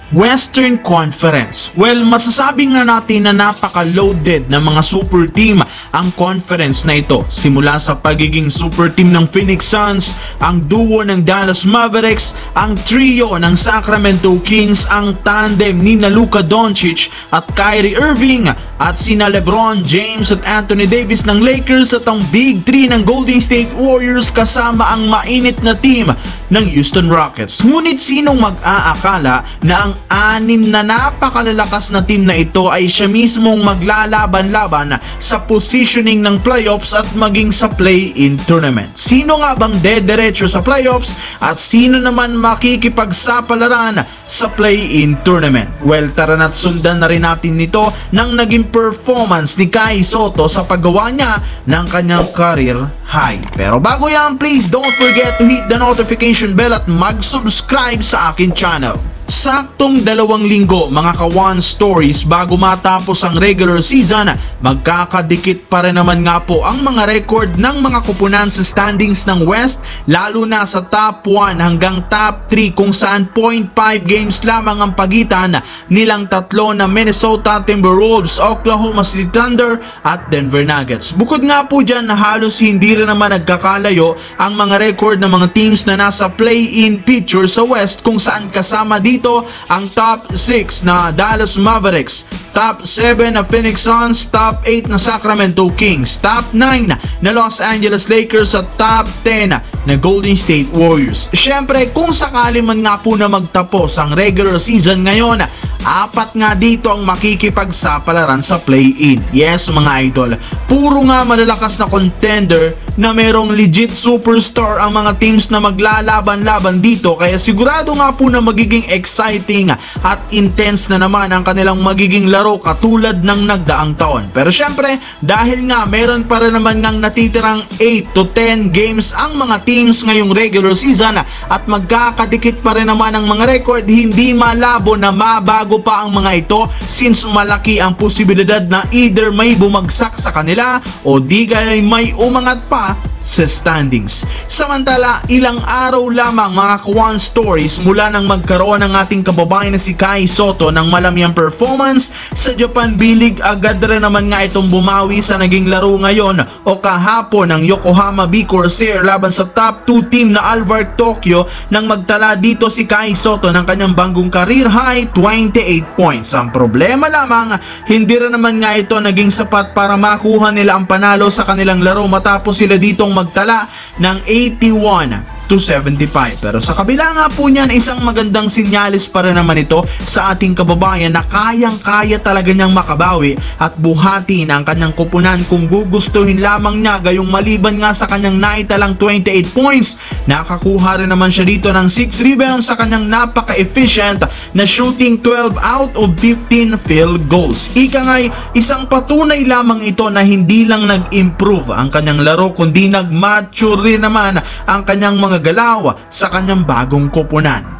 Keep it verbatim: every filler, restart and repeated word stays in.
Western Conference. Well, masasabi nga natin na napaka-loaded na mga super team ang conference na ito. Simula sa pagiging super team ng Phoenix Suns, ang duo ng Dallas Mavericks, ang trio ng Sacramento Kings, ang tandem ni na Luka Doncic at Kyrie Irving, at sina LeBron James at Anthony Davis ng Lakers, at ang Big Three ng Golden State Warriors kasama ang mainit na team ng Houston Rockets. Ngunit sinong mag-aakala na ang anim na napakalalakas na team na ito ay siya mismong maglalaban-laban sa positioning ng playoffs at maging sa play-in tournament? Sino nga bang dederecho sa playoffs at sino naman makikipagsapalaran sa play-in tournament? Well, tara na't sundan na rin natin nito ng naging performance ni Kai Sotto sa paggawa niya ng kanyang career high. Pero bago yan, please don't forget to hit the notification bell at mag-subscribe sa akin channel. Saktong dalawang linggo mga ka-One Stories bago matapos ang regular season, magkakadikit pa rin naman nga po ang mga record ng mga kupunan sa standings ng West, lalo na sa top one hanggang top three kung saan zero point five games lamang ang pagitan nilang tatlo na Minnesota Timberwolves, Oklahoma City Thunder at Denver Nuggets. Bukod nga po dyan na halos hindi rin naman nagkakalayo ang mga record ng mga teams na nasa play-in picture sa West, kung saan kasama dito ang top six na Dallas Mavericks, top seven na Phoenix Suns, top eight na Sacramento Kings, top nine na Los Angeles Lakers at top ten na Golden State Warriors. Siyempre, kung sakali man nga po na magtapos ang regular season ngayon, apat nga dito ang makikipagsapalaran sa play-in. Yes mga idol, puro nga malalakas na contender na merong legit superstar ang mga teams na maglalaban-laban dito, kaya sigurado nga po na magiging exciting at intense na naman ang kanilang magiging laro katulad ng nagdaang taon. Pero syempre, dahil nga meron pa rin naman ngang natitirang eight to ten games ang mga teams ngayong regular season at magkakadikit pa rin naman ang mga record, hindi malabo na mabago pa ang mga ito, since malaki ang posibilidad na either may bumagsak sa kanila o di kaya may umangat pa sa standings. Samantala, ilang araw lamang mga ka-One Stories mula nang magkaroon ng ating kababayan na si Kai Sotto ng malamyang performance sa Japan B-League, agad rin naman nga itong bumawi sa naging laro ngayon o kahapon ng Yokohama B Corsair laban sa top two team na Alvark Tokyo, nang magtala dito si Kai Sotto ng kanyang bagong career high twenty-eight points. Ang problema lamang, hindi rin naman nga ito naging sapat para makuha nila ang panalo sa kanilang laro matapos sila ditong magtala ng eighty-one to seventy-five. Pero sa kabila nga po niyan, isang magandang sinyalis para naman ito sa ating kababayan na kayang-kaya talaga niyang makabawi at buhatin ang kanyang kupunan kung gugustuhin lamang niya. Gayong maliban nga sa kanyang naitalang twenty-eight points, nakakuha rin naman siya dito ng six rebounds sa kanyang napaka-efficient na shooting twelve out of fifteen field goals. Ika nga'y isang patunay lamang ito na hindi lang nag-improve ang kanyang laro, kundi nag-mature rin naman ang kanyang mga galaw sa kanyang bagong koponan.